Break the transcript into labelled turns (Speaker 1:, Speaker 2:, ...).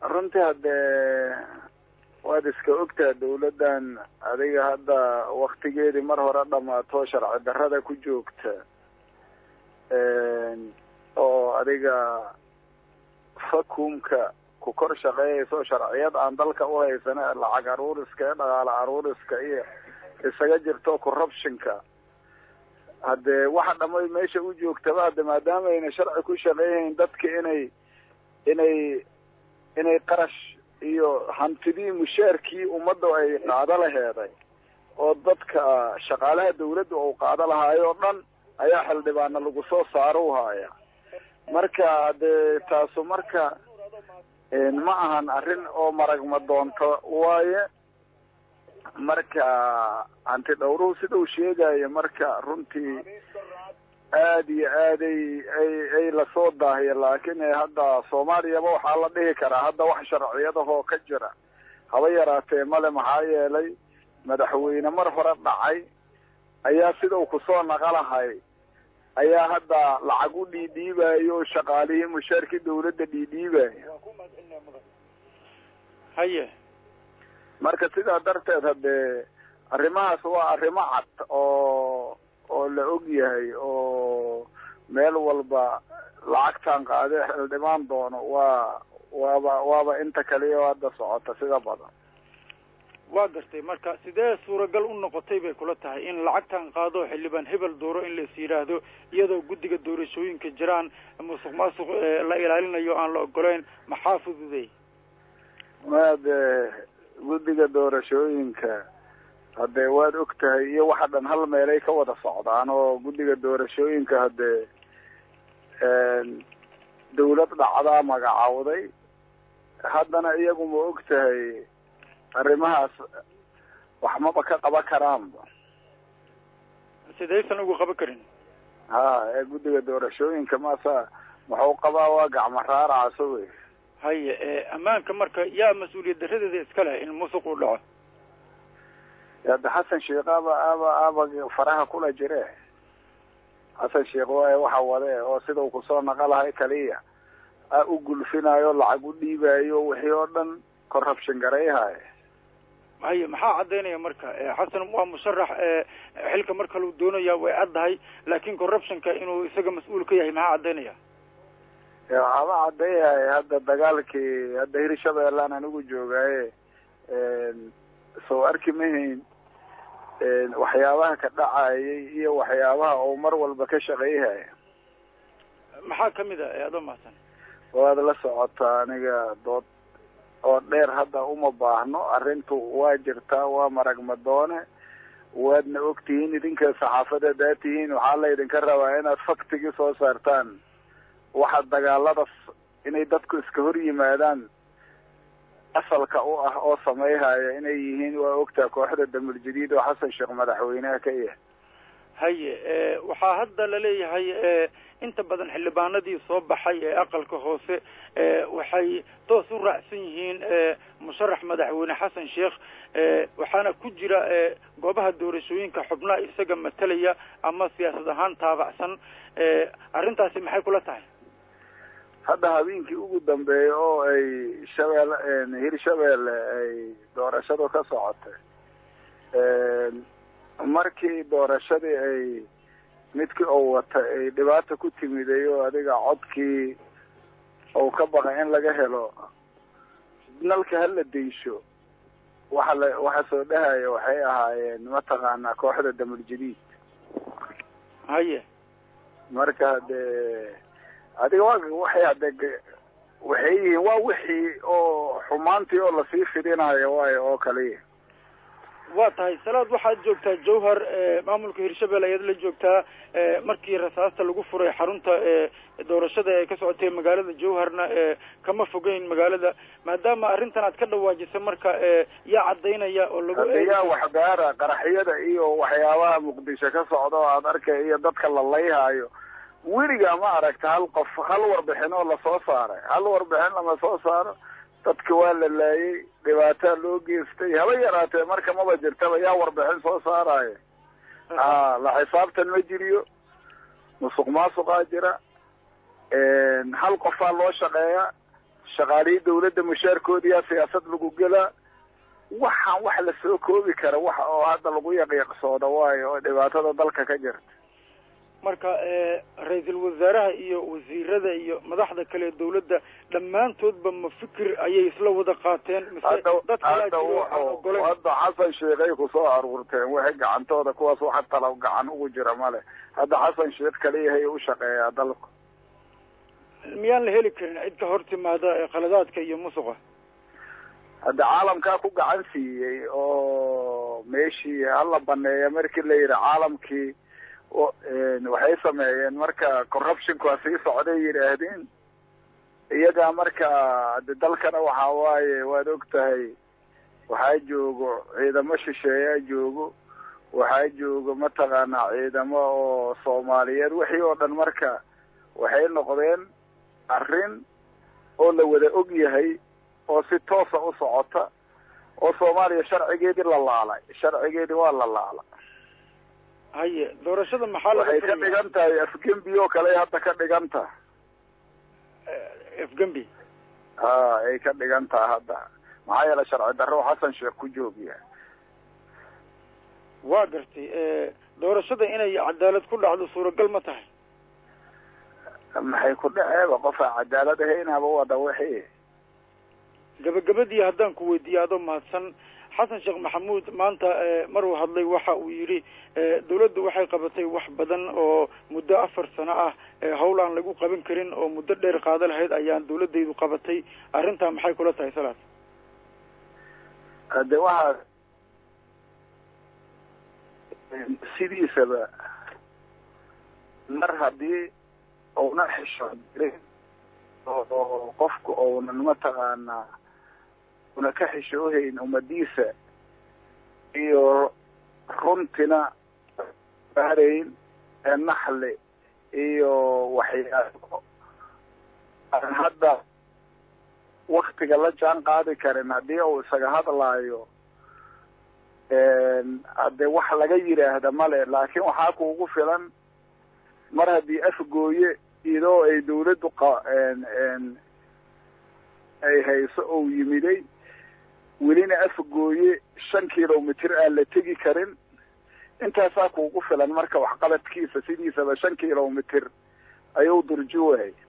Speaker 1: runtii haddee waad iska ogtaa dawladdan adiga hadda waktigeedii mar hore dhamaato sharci darrada ku joogta oo adiga fakumka ku kor shaqeeyayso sharciyad aan dalka u haysana lacag aruuriska iyo dhaqaale aruuriska iyo isaga jirto corruptionka haddee waxa dhamay meesha u joogtaba hadde maadaama ayna sharci ku shaqeeyayn dadka inay qarash iyo hantidii mushaarkii ummadda ay qaado laheeday oo dadka shaqaalaha dawladda uu qaado lahaayo oo dhan ayaa xildhibaana lagu soo saaro u haaya marka dee taasu marka ma ahan arrin oo maragma doonto waaye marka hanti dhowruhu sida uu sheegayo marka runtii aad iyo aad ay lasoo daahiya laakiin hadda soomaaliyaba waxaa la dhihi karaa hadda wax sharciyadahoo ka jira haba yaraatee male maxaa yeelay madaxweyne mar hore dhacay ayaa sida uu kusoo naqalahay ayaa hadda lacag u dhiidhiibayo shaqaalihii mushaarkii dawladda dhiidhiibayo
Speaker 2: haye
Speaker 1: marka sidaa darteed haddee arrimahaas waa arrimo cad oo la og yahay oo meel walba lacagtan qaade xildhibaan doono waaba inta kaliya oo hadda socota sida badan
Speaker 2: waa gartay marka sidee suuragal u noqotay bay kula tahay in lacagtan qaado xildhibaan hebel dooro in lais yidhaahdo iyadoo guddiga doorashooyinka jiraan musuq maasuq la ilaalinayo aan la ogolayn maxaa fududay
Speaker 1: maade guddiga doorashooyinka haddee waad og tahay iyo waxa dhan hal meelay ka wada socdaan oo guddiga doorashooyinka haddee dawlad dhacdaa magacawday haddana iyagu ma og tahay arrimahaas wax maba ka qaban karaanba
Speaker 2: sidaysan ugu qaban karin
Speaker 1: ha guddiga doorashooyinka maasa muxuu qabaa waa gacmo raaracaso wey
Speaker 2: haye ammaanka marka yaa mas-uuliyad daradeeda iska leh in musuq uu dhaco
Speaker 1: hadda xasan sheekh aba faraha kula jire xasan sheekh waaye waxa wade oo sida uu kusoo naqalahay kaliya u gulfinayo lacag u dhiibayo wixii oo dhan corruption garayhaye
Speaker 2: haye maxaa caddaynaya marka xasan waa musharax xilka marka luu doonaya way caddahay laakiin corruptionka inuu isaga mas-uul ka yahay maxaa caddaynaya
Speaker 1: waxaaba caddeeyahay hadda dagaalkii hadda hirshabeellaan anigu joogaaye soo arki mahayn waxyaabaha ka dhacayay iyo waxyaabaha uu mar walba ka shaqeeyhaya
Speaker 2: maxaa kamid a adoo mahadsan
Speaker 1: waad la socotaa aniga dood oo dheer hadda uma baahno arrintu waa jirtaa waa maragmadoone waadna ogtihiin idinka saxaafada hadaa tihiin waxaa laydinka rabaa inaad faktigii soo saartaan waxa dagaaladas inay dadku iska hor yimaadaan asalka u ah oo sameeyhaya inay yihiin waa ogtaa kooxda damir jadiid oo xasan sheekh madaxweynaha ka yahay
Speaker 2: haye waxaa hadda laleeyahay inta badan xildhibaanadii soo baxay ee aqalka hoose waxay toos u raacsan yihiin musharax madaxweyne xasan sheekh waxaana ku jira goobaha doorashooyinka xubnaha isaga matalaya ama siyaasad ahaan taabacsan arrintaasi maxay kula tahay
Speaker 1: hadda habeenkii ugu dambeeyay oo ay hirshabeelle ay doorashadu ka socotay markii doorashadii ay midkii oo wata ay dhibaata ku timiday oo adiga codkii oo ka baqay in laga helo nalka hala daysho waxa soo dhahaya waxay ahaayeen mataqaanaa kooxda damir jadiid
Speaker 2: haye
Speaker 1: marka hadee adiga waxay hadde waxay yihiin waa wixii oo xumaantii oo lasii fidinayo waayo oo kaliya
Speaker 2: waa tahay salaad waxaad joogtaa jawhar maamulka hirshabelle ayaad la joogtaa markii rasaasta lagu furay xarunta doorashada ee ka socotay magaalada jawharna kama fogeyn magaalada maadaama arrintan aad ka dhawaajisay marka yaa caddaynaya oo lagu
Speaker 1: yaa waxgaara qaraxyada iyo waxyaabaha muqdisho ka socda oo aad arkay iyo dadka la layhaayo weligaa ma aragta hal qof hal warbixin oo lasoo saaray hal warbixin lama soo saaro dadka waa la laayay dhibaataa loo geystay haba yaraatee marka maba jirtaba yaa warbixin soo saaraayo la xisaabtan ma jiriyo musuq maasuqaa jira hal qofaa loo shaqeeya shaqaalihii dawladda mushaarkoodiyaa siyaasad lagu gelaa waxaan wax la soo koobi kara wax oo hadda lagu yaqiiqsooda waayo oo dhibaatada dalka ka jirta
Speaker 2: marka ra-iisul wasaaraha iyo wasiirada iyo madaxda kale ee dawladda dhammaantoodba ma fikir ayay isla wada qaateen mise
Speaker 1: hadda xasan sheekhay kusoo aruurteen waxay gacantooda kuwaas waxa talo gacan ugu jira male hadda xasan sheekh kaliyahay u shaqeeyaa dalku
Speaker 2: miyaan la heli karin cid ka hor timaada qaladaadka iyo musuqa
Speaker 1: hadda caalamkaa ku gacan siiyey oo meeshii hala baneeya markii la yidhi caalamkii waxay sameeyeen marka corruptionku waa sii socday yidhaahdeen iyagaa marka de dalkana waxa waaye waad og tahay waxaa joogo ciidamo shisheeyaa joogo waxaa joogo mataqaanaa ciidamo oo soomaaliyeed wixii oo dhan marka waxay noqdeen arrin oo la wada og yahay oo si toosa u socota oo soomaaliya sharcigeedii la laalay sharcigeedii waa la laala
Speaker 2: haye doorashada maxaa
Speaker 1: waxay ka dhigan tahay afgembi oo kale hadda ka dhigan taha
Speaker 2: afgembi
Speaker 1: ay ka dhigan taha hadda maxaa yeele sharci darro xasan sheekh ku joogiya
Speaker 2: waa gartay doorashada inay cadaalad ku dhacdo suuragal ma tahay
Speaker 1: maxay ku dhaceeba qofaa cadaalad ahaynaba wada wixii
Speaker 2: gabagabadii haddaan ku weydiiye adoo mahadsan xasan sheekh maxamuud maanta maruu hadlay waxa uu yidhi dawladdu waxay qabatay wax badan oo muddo 4 sano ah hawl aan lagu qaban karin oo muddo dheer qaada lahayd ayaan dawladaydu qabatay arrintaa maxay kula tahay salaad
Speaker 1: de waxa sidiisaba mar haddii uuna xishood jirin oo qofku uunan mataqaanaa una ka xishoohayn ummadiisa iyo runtina baarayn naxli iyo waxyaalo aan hadda waktiga la jaan qaadi karin haddii uu isaga hadlaayo hadde wax laga yidhaahda male laakiin waxaa kuugu filan mar haddii afgooye idoo ay dawladdu ay hayso ou yimiday welina afgooye 5 kilomitr aan la tegi karin intaasaa kuugu filan marka waxqabadkiisa sidiisaba 5 kilomitr ayuu durjuwahay